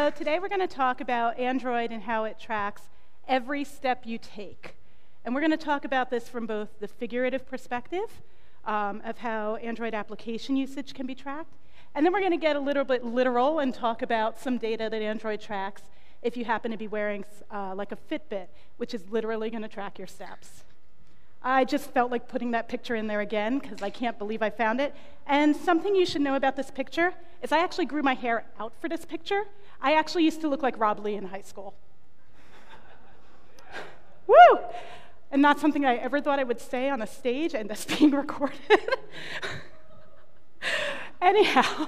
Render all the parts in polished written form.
So today we're going to talk about Android and how it tracks every step you take. And we're going to talk about this from both the figurative perspective of how Android application usage can be tracked, and then we're going to get a little bit literal and talk about some data that Android tracks if you happen to be wearing like a Fitbit, which is literally going to track your steps. I just felt like putting that picture in there again because I can't believe I found it. And something you should know about this picture is I actually grew my hair out for this picture. I actually used to look like Rob Lee in high school. Woo! And not something I ever thought I would say on a stage, and that's being recorded. Anyhow,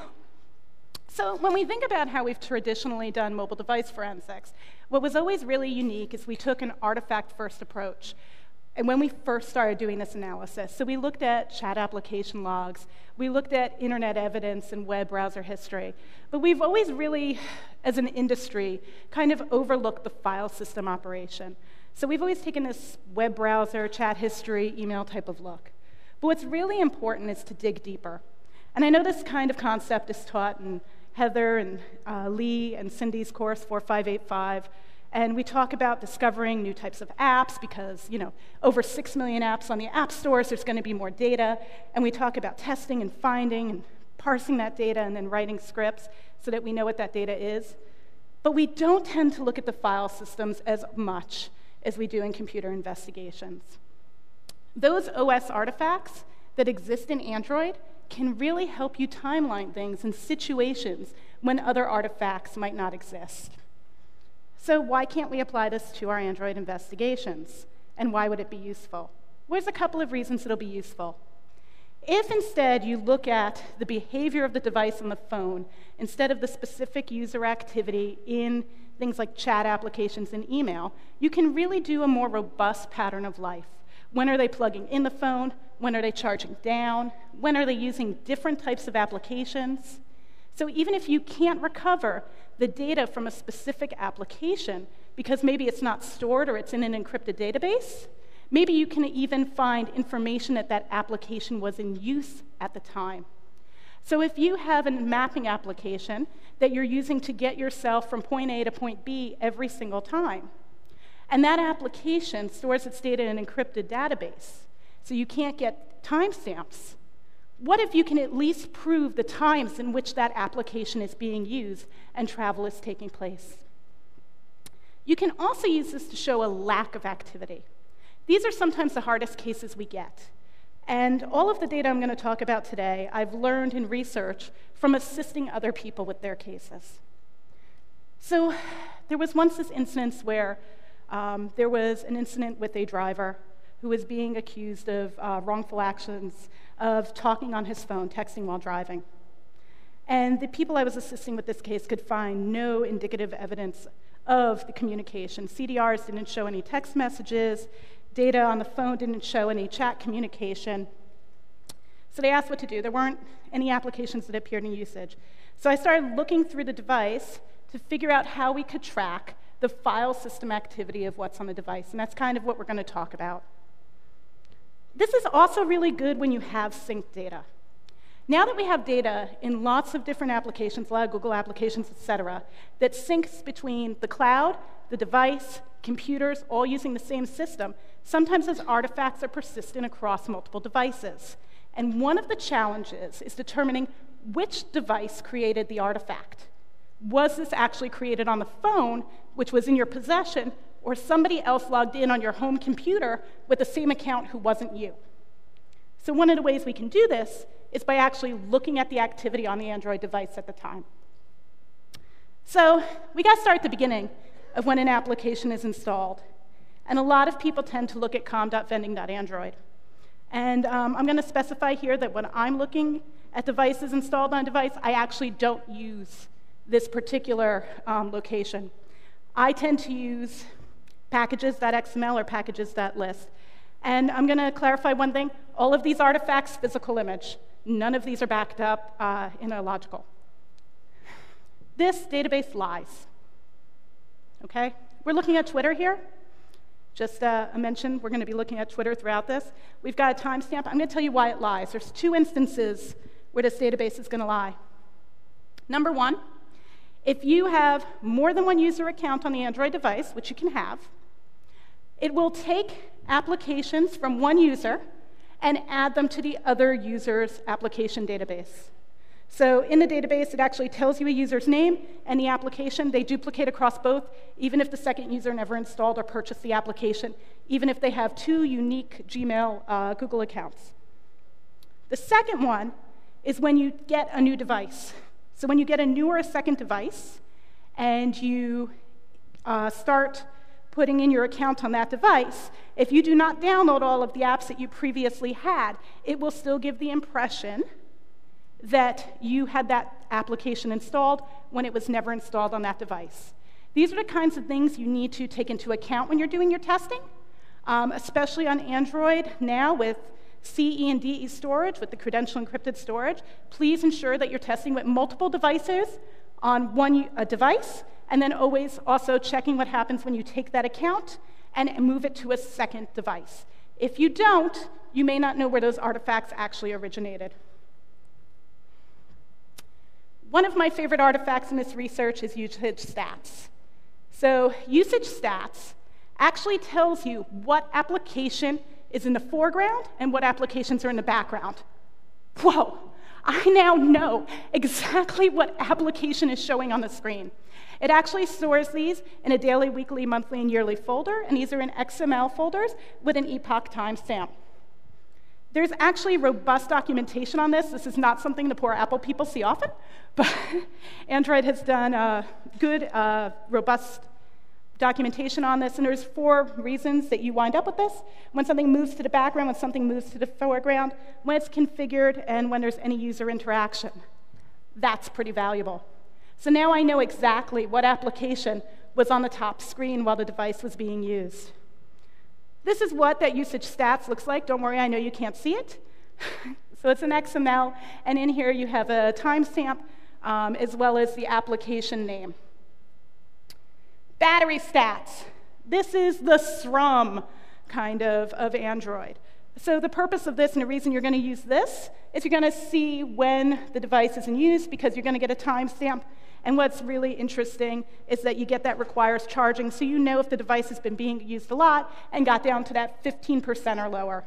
so when we think about how we've traditionally done mobile device forensics, what was always really unique is we took an artifact-first approach. And when we first started doing this analysis, so we looked at chat application logs, we looked at internet evidence and web browser history, but we've always really, as an industry, kind of overlooked the file system operation. So we've always taken this web browser, chat history, email type of look. But what's really important is to dig deeper. And I know this kind of concept is taught in Heather and Lee and Cindy's course 4585, and we talk about discovering new types of apps because, over 6 million apps on the app stores, there's going to be more data. And we talk about testing and finding and parsing that data and then writing scripts so that we know what that data is. But we don't tend to look at the file systems as much as we do in computer investigations. Those OS artifacts that exist in Android can really help you timeline things in situations when other artifacts might not exist. So why can't we apply this to our Android investigations? And why would it be useful? Well, there's a couple of reasons it'll be useful. If instead you look at the behavior of the device on the phone instead of the specific user activity in things like chat applications and email, you can really do a more robust pattern of life. When are they plugging in the phone? When are they charging down? When are they using different types of applications? So even if you can't recover the data from a specific application because maybe it's not stored or it's in an encrypted database, maybe you can even find information that that application was in use at the time. So if you have a mapping application that you're using to get yourself from point A to point B every single time, and that application stores its data in an encrypted database, so you can't get timestamps, what if you can at least prove the times in which that application is being used and travel is taking place? You can also use this to show a lack of activity. These are sometimes the hardest cases we get. And all of the data I'm going to talk about today, I've learned in research from assisting other people with their cases. So there was once this instance where there was an incident with a driver who was being accused of wrongful actions of talking on his phone, texting while driving. And the people I was assisting with this case could find no indicative evidence of the communication. CDRs didn't show any text messages. Data on the phone didn't show any chat communication. So they asked what to do. There weren't any applications that appeared in usage. So I started looking through the device to figure out how we could track the file system activity of what's on the device. And that's kind of what we're going to talk about. This is also really good when you have synced data. Now that we have data in lots of different applications, a lot of Google applications, et cetera, that syncs between the cloud, the device, computers, all using the same system, sometimes those artifacts are persistent across multiple devices. And one of the challenges is determining which device created the artifact. Was this actually created on the phone, which was in your possession, or somebody else logged in on your home computer with the same account who wasn't you? So one of the ways we can do this is by actually looking at the activity on the Android device at the time. So we got to start at the beginning of when an application is installed. And a lot of people tend to look at com.vending.android. And I'm going to specify here that when I'm looking at devices installed on a device, I actually don't use this particular location. I tend to use packages.xml or packages.list. And I'm going to clarify one thing. All of these artifacts, physical image. None of these are backed up in a logical. This database lies. Okay? We're looking at Twitter here. Just a mention, we're going to be looking at Twitter throughout this. We've got a timestamp. I'm going to tell you why it lies. There's 2 instances where this database is going to lie. Number 1, If you have more than one user account on the Android device, which you can have, it will take applications from one user and add them to the other user's application database. So in the database, it actually tells you a user's name and the application. They duplicate across both, even if the second user never installed or purchased the application, even if they have 2 unique Gmail, Google accounts. The second one is when you get a new device. So when you get a new or a second device, and you start putting in your account on that device, if you do not download all of the apps that you previously had, it will still give the impression that you had that application installed when it was never installed on that device. These are the kinds of things you need to take into account when you're doing your testing, especially on Android now with CE and DE storage, with the credential encrypted storage. Please ensure that you're testing with multiple devices on a device, and then always also checking what happens when you take that account and move it to a second device. If you don't, you may not know where those artifacts actually originated. One of my favorite artifacts in this research is usage stats. So usage stats actually tells you what application is in the foreground and what applications are in the background. Whoa, I now know exactly what application is showing on the screen. It actually stores these in a daily, weekly, monthly, and yearly folder, and these are in XML folders with an epoch timestamp. There's actually robust documentation on this. This is not something the poor Apple people see often, but Android has done good, robust documentation on this, and there's 4 reasons that you wind up with this: when something moves to the background, when something moves to the foreground, when it's configured, and when there's any user interaction. That's pretty valuable. So now I know exactly what application was on the top screen while the device was being used. This is what that usage stats looks like. Don't worry, I know you can't see it. So it's an XML, and in here you have a timestamp as well as the application name. Battery stats. This is the SRUM kind of Android. So the purpose of this, and the reason you're going to use this, is you're going to see when the device is in use, because you're going to get a timestamp. And what's really interesting is that you get that requires charging, so you know if the device has been being used a lot and got down to that 15% or lower.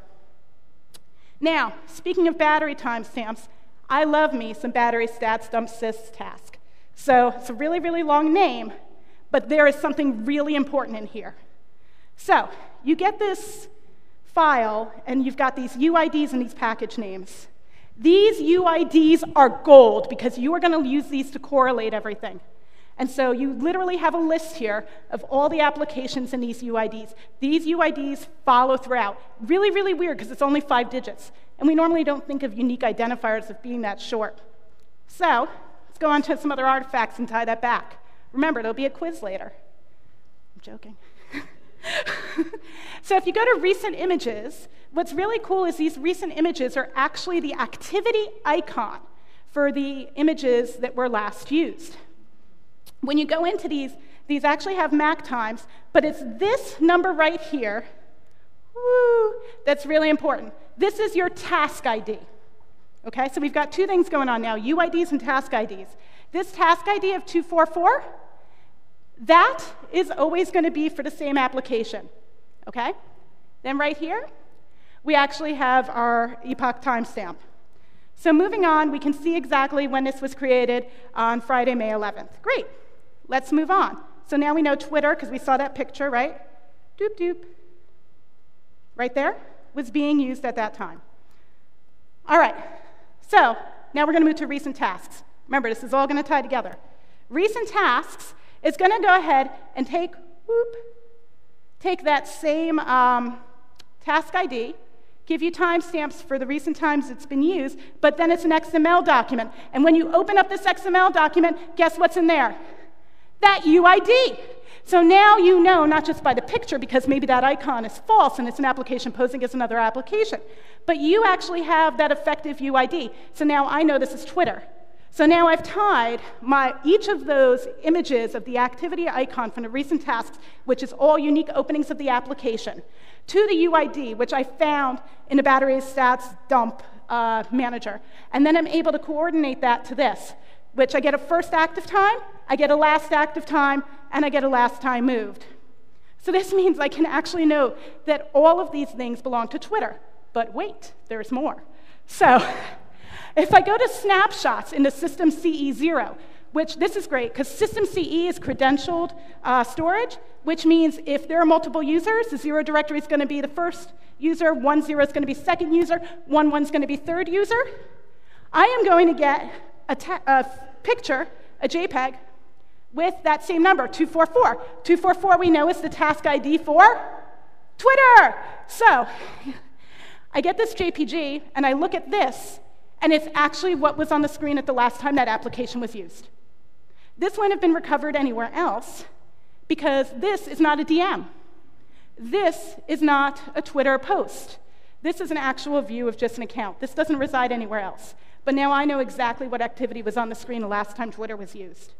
Now, speaking of battery timestamps, I love me some battery stats dump sys task. So it's a really, really long name, but there is something really important in here. So you get this file, and you've got these UIDs and these package names. These UIDs are gold, because you are going to use these to correlate everything. And so you literally have a list here of all the applications in these UIDs. These UIDs follow throughout. Really, really weird, because it's only 5 digits. And we normally don't think of unique identifiers as being that short. So let's go on to some other artifacts and tie that back. Remember, there'll be a quiz later. I'm joking. So if you go to recent images, what's really cool is these recent images are actually the activity icon for the images that were last used. When you go into these actually have MAC times, but it's this number right here, that's really important. This is your task ID. Okay, so we've got 2 things going on now, UIDs and task IDs. This task ID of 244, that is always going to be for the same application, okay? Then right here, we actually have our epoch timestamp. So moving on, we can see exactly when this was created on Friday, May 11th. Great, let's move on. So now we know Twitter, because we saw that picture, right? Doop, doop. Right there, was being used at that time. All right, so now we're going to move to recent tasks. Remember, this is all going to tie together. Recent tasks is going to go ahead and take that same task ID, give you timestamps for the recent times it's been used, but then it's an XML document. And when you open up this XML document, guess what's in there? That UID. So now you know, not just by the picture, because maybe that icon is false and it's an application posing as another application, but you actually have that effective UID. So now I know this is Twitter. So now I've tied each of those images of the activity icon from the recent tasks, which is all unique openings of the application, to the UID, which I found in the battery stats dump manager. And then I'm able to coordinate that to this. which I get a first active time, I get a last active time, and I get a last time moved. So this means I can actually know that all of these things belong to Twitter. But wait, there's more. So if I go to snapshots into system CE0, which this is great because system CE is credentialed storage, which means if there are multiple users, the 0 directory is going to be the first user, 1, 0 is going to be second user, 1, 1 is going to be third user. I am going to get a picture, a JPEG, with that same number, 244. 244 we know is the task ID for Twitter. So I get this JPG, and I look at this, and it's actually what was on the screen at the last time that application was used. This wouldn't have been recovered anywhere else because this is not a DM. This is not a Twitter post. This is an actual view of just an account. This doesn't reside anywhere else. But now I know exactly what activity was on the screen the last time Twitter was used.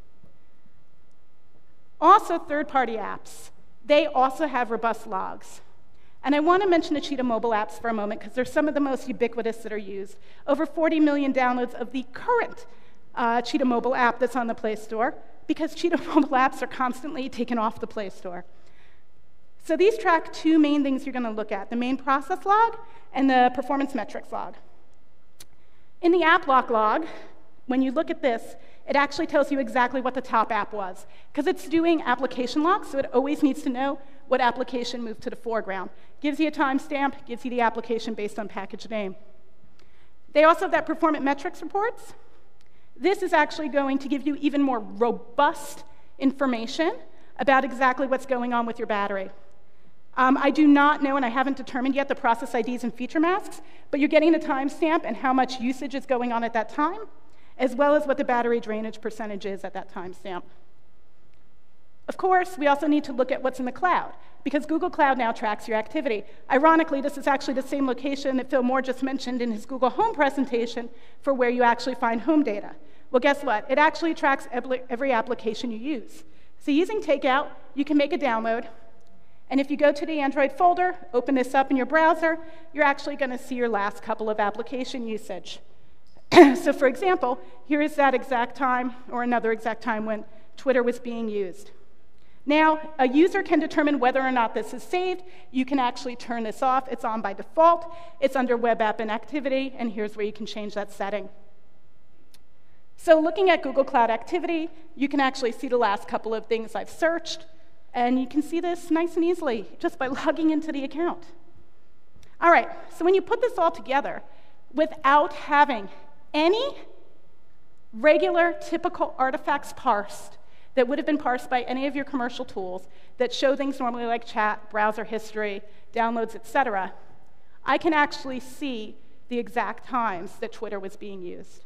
Also, third-party apps. They also have robust logs. And I want to mention the Cheetah mobile apps for a moment because they're some of the most ubiquitous that are used. Over 40 million downloads of the current Cheetah mobile app that's on the Play Store because Cheetah mobile apps are constantly taken off the Play Store. So these track two main things you're going to look at, the main process log and the performance metrics log. In the app log, when you look at this, it actually tells you exactly what the top app was because it's doing application logs, so it always needs to know what application moved to the foreground. Gives you a timestamp, gives you the application based on package name. They also have that performance metrics reports. This is actually going to give you even more robust information about exactly what's going on with your battery. I do not know, and I haven't determined yet, the process IDs and feature masks, but you're getting the timestamp and how much usage is going on at that time, as well as what the battery drainage percentage is at that timestamp. Of course, we also need to look at what's in the cloud, because Google Cloud now tracks your activity. Ironically, this is actually the same location that Phil Moore just mentioned in his Google Home presentation for where you actually find home data. Well, guess what? It actually tracks every application you use. So using Takeout, you can make a download, and if you go to the Android folder, open this up in your browser, you're actually going to see your last couple of application usage. So for example, here is that exact time, or another exact time when Twitter was being used. Now, a user can determine whether or not this is saved. You can actually turn this off. It's on by default. It's under Web App and Activity, and here's where you can change that setting. So looking at Google Cloud Activity, you can actually see the last couple of things I've searched, and you can see this nice and easily just by logging into the account. All right, so when you put this all together, without having any regular, typical artifacts parsed that would have been parsed by any of your commercial tools that show things normally like chat, browser history, downloads, etc., I can actually see the exact times that Twitter was being used.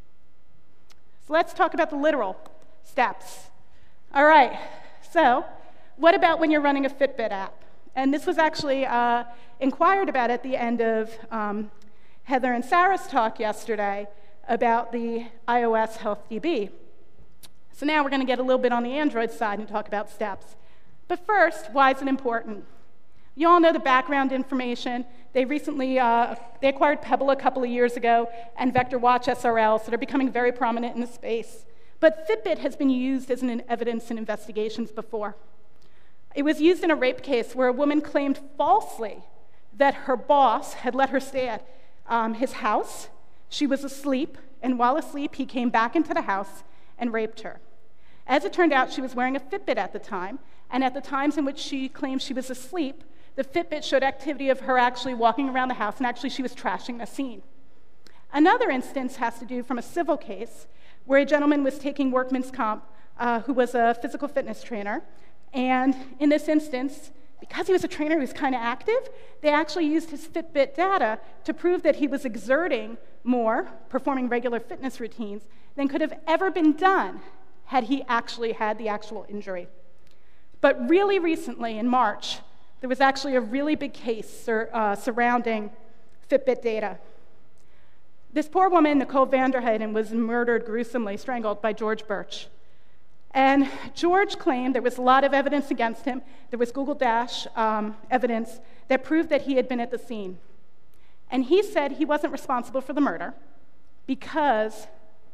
So let's talk about the literal steps. All right, so what about when you're running a Fitbit app? And this was actually inquired about at the end of Heather and Sarah's talk yesterday about the iOS Health DB. So now we're going to get a little bit on the Android side and talk about steps. But first, why is it important? You all know the background information. They recently they acquired Pebble a couple of years ago and Vector Watch SRL, so they're becoming very prominent in the space. But Fitbit has been used as an evidence in investigations before. It was used in a rape case where a woman claimed falsely that her boss had let her stay at his house. She was asleep, and while asleep, he came back into the house and raped her. As it turned out, she was wearing a Fitbit at the time, and at the times in which she claimed she was asleep, the Fitbit showed activity of her actually walking around the house, and actually she was trashing the scene. Another instance has to do from a civil case where a gentleman was taking workman's comp who was a physical fitness trainer, and in this instance, because he was a trainer who was kind of active, they actually used his Fitbit data to prove that he was exerting more, performing regular fitness routines, than could have ever been done had he actually had the actual injury. But really recently, in March, there was actually a really big case surrounding Fitbit data. This poor woman, Nicole Vanderheyden, was murdered gruesomely, strangled by George Birch. And George claimed there was a lot of evidence against him. There was Google Dash evidence that proved that he had been at the scene. And he said he wasn't responsible for the murder because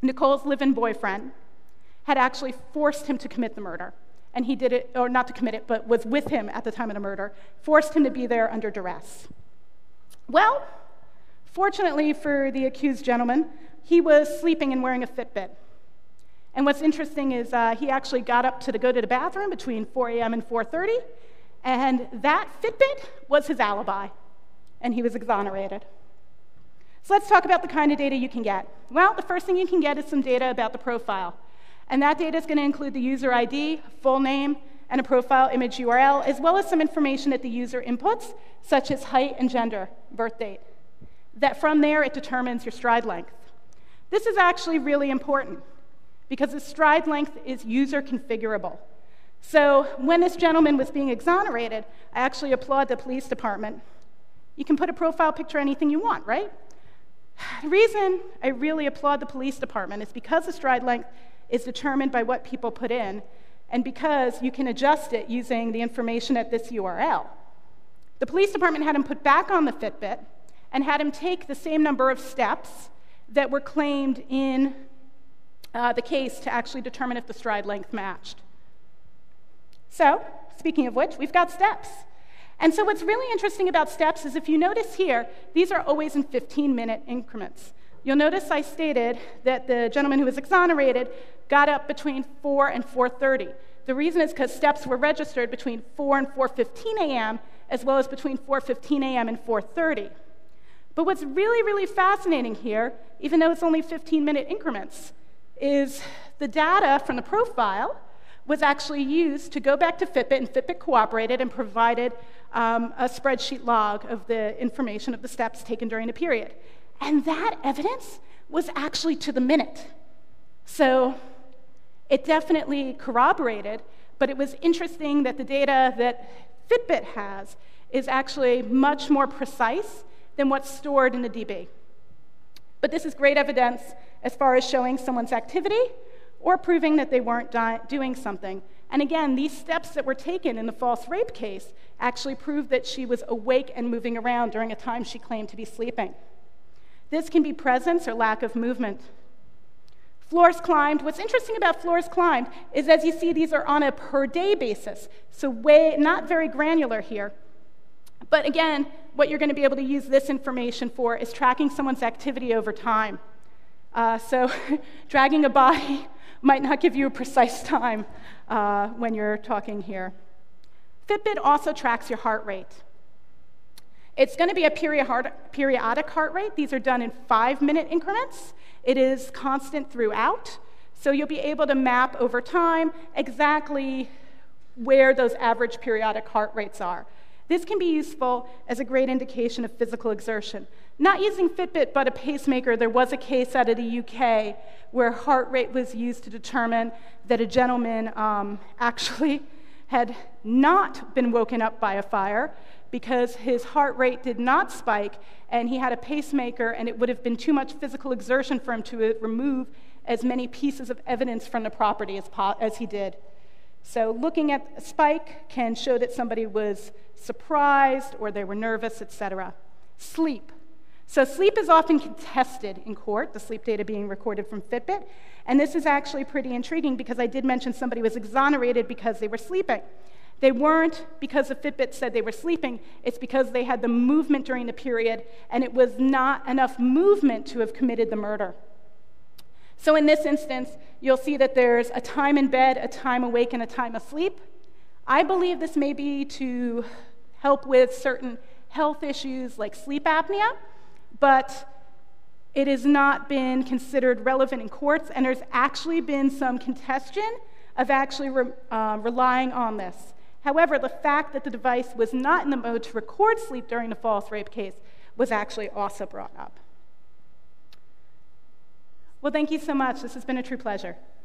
Nicole's live-in boyfriend had actually forced him to commit the murder. And he did it, or not to commit it, but was with him at the time of the murder, forced him to be there under duress. Well, fortunately for the accused gentleman, he was sleeping and wearing a Fitbit. And what's interesting is he actually got up to go to the bathroom between 4 a.m. and 4:30, and that Fitbit was his alibi, and he was exonerated. So let's talk about the kind of data you can get. Well, the first thing you can get is some data about the profile. And that data is going to include the user ID, full name, and a profile image URL, as well as some information that the user inputs, such as height and gender, birth date. That from there, it determines your stride length. This is actually really important, because the stride length is user configurable. So when this gentleman was being exonerated, I actually applaud the police department. You can put a profile picture anything you want, right? The reason I really applaud the police department is because the stride length is determined by what people put in, and because you can adjust it using the information at this URL. The police department had him put back on the Fitbit and had him take the same number of steps that were claimed in the case to actually determine if the stride length matched. So, speaking of which, we've got steps. And so what's really interesting about steps is if you notice here, these are always in 15-minute increments. You'll notice I stated that the gentleman who was exonerated got up between 4 and 4:30. The reason is because steps were registered between 4 and 4:15 a.m., as well as between 4:15 a.m. and 4:30. But what's really, really fascinating here, even though it's only 15-minute increments, is the data from the profile was actually used to go back to Fitbit, and Fitbit cooperated and provided a spreadsheet log of the information of the steps taken during the period. And that evidence was actually to the minute. So it definitely corroborated, but it was interesting that the data that Fitbit has is actually much more precise than what's stored in the DB. But this is great evidence as far as showing someone's activity or proving that they weren't doing something. And again, these steps that were taken in the false rape case actually proved that she was awake and moving around during a time she claimed to be sleeping. This can be presence or lack of movement. Floors climbed. What's interesting about floors climbed is, as you see, these are on a per-day basis, so not very granular here. But again, what you're going to be able to use this information for is tracking someone's activity over time. So dragging a body might not give you a precise time when you're talking here. Fitbit also tracks your heart rate. It's going to be a periodic heart rate. These are done in 5-minute increments. It is constant throughout, so you'll be able to map over time exactly where those average periodic heart rates are. This can be useful as a great indication of physical exertion. Not using Fitbit, but a pacemaker, there was a case out of the UK where heart rate was used to determine that a gentleman actually had not been woken up by a fire because his heart rate did not spike, and he had a pacemaker, and it would have been too much physical exertion for him to remove as many pieces of evidence from the property as he did. So looking at a spike can show that somebody was surprised or they were nervous, etc. Sleep. So sleep is often contested in court, the sleep data being recorded from Fitbit, and this is actually pretty intriguing because I did mention somebody was exonerated because they were sleeping. They weren't because the Fitbit said they were sleeping, it's because they had the movement during the period, and it was not enough movement to have committed the murder. So in this instance, you'll see that there's a time in bed, a time awake, and a time asleep. I believe this may be to help with certain health issues like sleep apnea, but it has not been considered relevant in courts, and there's actually been some contestation of actually relying on this. However, the fact that the device was not in the mode to record sleep during the false rape case was actually also brought up. Well, thank you so much. This has been a true pleasure.